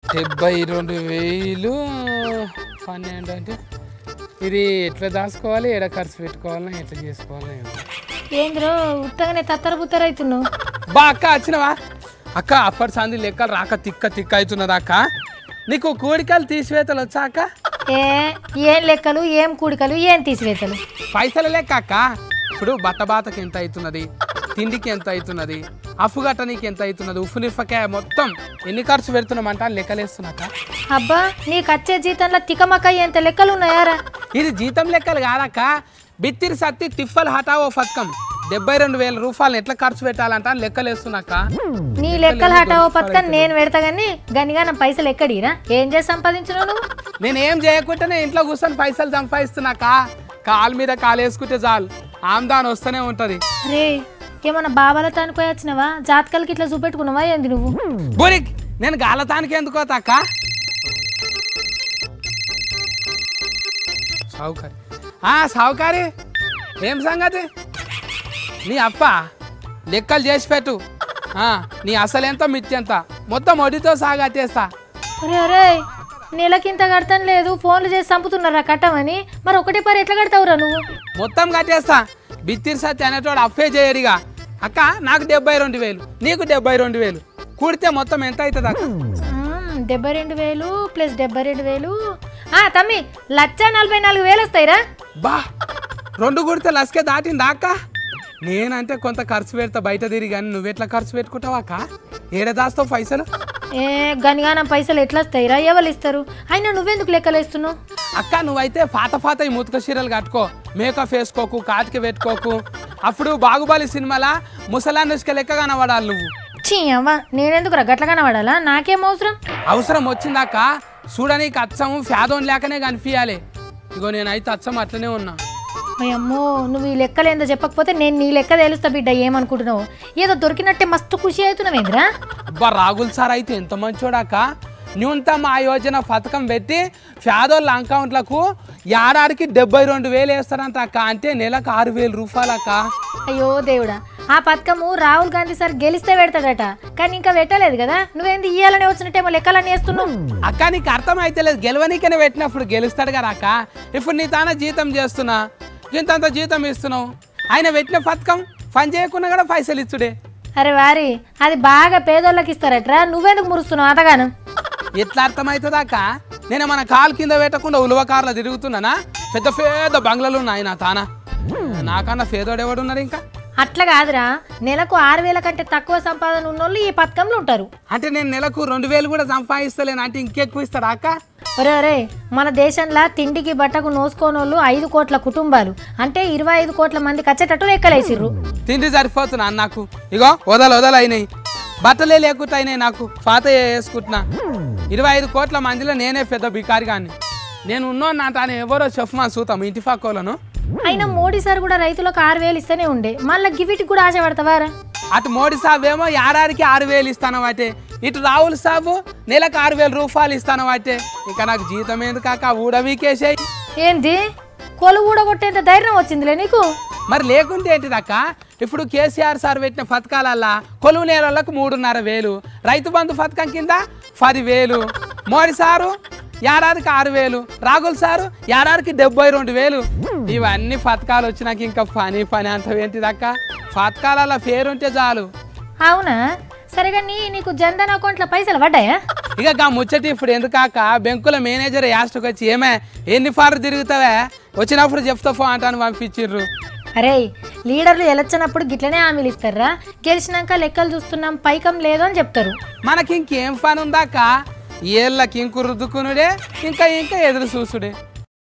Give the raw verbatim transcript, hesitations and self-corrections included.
డెబ్బై రెండు వేలు పన్నెండు అంటే ఇది ఎట్లా దాచుకోవాలి ఎడ ఖర్చు పెట్టుకోవాలని ఎట్లా చేసుకోవాలి ఏంద్రో ఉత్తగానే తత్తర బుత్తర అవుతున్నావు బా అక్క వచ్చినవా అక్క అప్పటి సంది లెక్కలు రాక తిక్క తిక్క అవుతున్నదా అక్క నీకు కూడికలు తీసివేతలు వచ్చా అక్క ఏ ఏం లెక్కలు ఏం కూడికలు ఏం తీసివేతలు పైసల లెక్క అక్క ఇప్పుడు బట్టబాతకి ఎంత అవుతున్నది తిండికి ఎంత అవుతున్నది అఫ్ఫు గట్టనీకి ఎంత అవుతున్నది ఉప్పు నిఫకాయ మొత్తం ఎన్ని ఖర్చు పెడుతున్నామంట లెక్కలేస్తున్నాక అబ్బా నీకు వచ్చే జీతంలో తికమక్క ఎంత లెక్కలు ఉన్నాయారా ఇది జీతం లెక్కలు కాదక్క బిత్తిరి సత్తి తిఫల్ హటావో పథకం డెబ్బై రెండు వేల రూపాయలు ఎట్లా ఖర్చు పెట్టాలంట లెక్కలేస్తున్నాక నీ లెక్కలు హటావో పథకం నేను పెడతా కానీ గనిగా నా పైసలు ఎక్కడిరా ఏం చేసి సంపాదించినావు నువ్వు నేను ఏం చేయకుండానే ఇంట్లో కూర్చొని పైసలు సంపాదిస్తున్నాక కాలు మీద కాలు వేసుకుంటే చాలు ఆమ్దాన్ వస్తూనే ఉంటది రే ఏమన్నా బాబాలతో అనుకోయి వచ్చినావా జాతకాలకి ఇట్లా చూపెట్టుకున్నావా ఏంది నువ్వు బురిక్ నేను గాలతానికి ఎందుకో అక్క సావుకారి ఆ సావుకారి ఏం సంగతి నీ అప్ప లెక్కలు చేసి పెట్టు నీ అసలెంత మిత్యంత మొత్తం వడ్డీతో సాగట్టేస్తా అరే అరే నెలకింత కడతాను లేదు ఫోన్లు చేసి చంపుతున్నారా కట్టమని మరి ఒకటే పరి ఎట్లా కడతావురా నువ్వు మొత్తం కట్టేస్తా బిత్తిరి సత్తి అనేటోడు అఫే చేయడిగా అక్క నాకు డెబ్బై రెండు వేలు నీకు డెబ్బై రెండు వేలు కూడితే మొత్తం ఎంత అవుతుంది అక్క డెబ్బై రెండు వేలు ప్లస్ డెబ్బై రెండు వేలు తమ్మి లక్ష నలభై నాలుగు వేలు వస్తాయిరా బా రెండు కూడితే లస్కే దాటిందా అక్క నేనంటే కొంత ఖర్చు పెడతా బయట తిరిగి కానీ నువ్వెట్లా ఖర్చు పెట్టుకుంటావా అక్క ఏడ దాస్తావు పైసలు ఏ గనిగానం పైసలు ఎట్లా వస్తాయిరా ఎవరు ఇస్తారు అయినా నువ్వెందుకు లెక్కలేస్తున్నావు అక్క నువ్వైతే పాత పాత ఈ ముతక చీరలు కట్టుకో మేకప్ వేసుకోకు కాటికి పెట్టుకోకు అప్పుడు బాగుబాలి సినిమాలా ముసలాన్నుష్క లెక్క కనబడాలి నువ్వు చీ అవ్వ నేనెందుకు రా గట్ల కనబడాలా నాకేం అవసరం అవసరం వచ్చిందాక చూడనీకి అచ్చము ఫ్యాదోన్ లేకనే కనిపించాలి ఇగో నేనైతే అచ్చం అట్లనే ఉన్నా అమ్మో నువ్వు ఈ లెక్కలు ఏందో చెప్పకపోతే నేను నీ లెక్క తెలుస్తా బిడ్డ ఏమనుకుంటున్నావు ఏదో దొరికినట్టే మస్తు ఖుషి అవుతున్నావేంద్రా అబ్బా రాగుల్ సార్ అయితే ఎంత మంచోడాక న్యూనతమ ఆయోజన పథకం పెట్టి ఫ్యాదోళ్ళ అకౌంట్లకు ఏడాదికి డెబ్బై రెండు వేలు వేస్తారంట అక్క అంటే నెలకు ఆరు వేలు రూపాయలు అక్క అయ్యో దేవుడా ఆ పథకము రాహుల్ గాంధీ సార్ గెలిస్తే పెడతాడట కానీ ఇంకా పెట్టలేదు కదా నువ్వేంది ఇయ్యాలని వచ్చినట్టేమో లెక్కలన్నీ వేస్తున్నావు అక్క నీకు అర్థం అయితే లేదు గెలవనీకనే పెట్టినప్పుడు గెలుస్తాడు కదా అక్క ఇప్పుడు నీ తాన జీతం చేస్తున్నా ఇంతంత జీతం ఇస్తున్నావు ఆయన పెట్టిన పథకం పని చేయకుండా కూడా పైసలు ఇచ్చుడే అరే వారి అది బాగా పేదోళ్ళకి ఇస్తారట్రా నువ్వెందుకు మురుస్తున్నావు అతగాను ఎట్లా అర్థమవుతుందా అక్క నేను మన కాలు కింద పెట్టకుండా ఉలువ కార్లో తిరుగుతున్నానా పెద్ద పేద బంగ్లాలు ఉన్నాయి నా తానా నాకన్నా పేదోడు ఎవడున్నారు ఇంకా అట్లా కాదురా నెలకు ఆరు వేల కంటే తక్కువ సంపాదన ఉన్నోళ్ళు ఈ పథకంలో ఉంటారు అంటే నేను నెలకు రెండు వేలు కూడా సంపాదిస్తలేను అంటే ఇంకెక్కువ ఇస్తాడా అక్క ఒరే ఒరే మన దేశంలో తిండికి బట్టకు నోసుకోనోళ్ళు ఐదు కోట్ల కుటుంబాలు అంటే ఇరవై ఐదు కోట్ల మందికి వచ్చేటట్టు లెక్కలేసిర్రు తిండి సరిపోతున్నా నాకు ఇగో వదలు వదలు అయినాయి బట్టలే లేకుండా అయినాయి నాకు పాత వేసుకుంటున్నా ఇరవై ఐదు కోట్ల మందిలో నేనే పెద్ద బికారిగాన్ని నేను ఉన్నో నా తాను ఎవరో చెప్పమా చూతాం ఇంటి పక్కోలను అయినా మోడీ సార్ కూడా రైతులకు ఆరు వేలు ఇస్తూనే ఉండే మళ్ళీ గివిటికి కూడా ఆశపడతావారా అటు మోడీ సాబ్ ఏమో ఏడాదికి ఆరు వేలు ఇస్తాను వాటే ఇటు రాహుల్ సాబు నెలకు ఆరు వేల రూపాయలు ఇస్తాను వాటే ఇంకా నాకు జీతం ఎందుకు కాక ఊడవీకేసాయి ఏంది కొలు ఊడగొట్టేంత ధైర్యం వచ్చిందిలే నీకు మరి లేకుంటే ఏంటిదక్క ఇప్పుడు కేసీఆర్ సార్ పెట్టిన పథకాలల్లా కొలువు నేలలకు మూడున్నర వేలు రైతు బంధు పథకం కింద పది వేలు మోడీ సారు ఏడాదికి ఆరు వేలు రాఘుల్ సారు ఏడాదికి డెబ్బై రెండు వేలు ఇవన్నీ పథకాలు వచ్చినాక ఇంకా పని పని అంటావు ఏంటిదక్క పథకాల పేరుంటే చాలు అవునా సరిగా నీ నీకు జన్ధన్ అకౌంట్లో పైసలు పడ్డాయా ఇక గా ముచ్చటి ఇప్పుడు ఎందుకాక బెంకుల మేనేజర్ యాస్ట్కి వచ్చి ఏమే ఎన్ని ఫార్లు తిరుగుతావే వచ్చినప్పుడు చెప్తాఫో అంటాను పంపించిర్రు అరే లీడర్లు ఎలచ్చినప్పుడు గిట్లనే హామీలు ఇస్తారా గెలిచినాక లెక్కలు చూస్తున్నాం పైకం లేదు అని చెప్తారు మనకి ఇంకేం పని ఉందాక ఏళ్ళకి ఇంకు రుద్దుకునుడే ఇంకా ఇంకా ఎదురు చూసుడే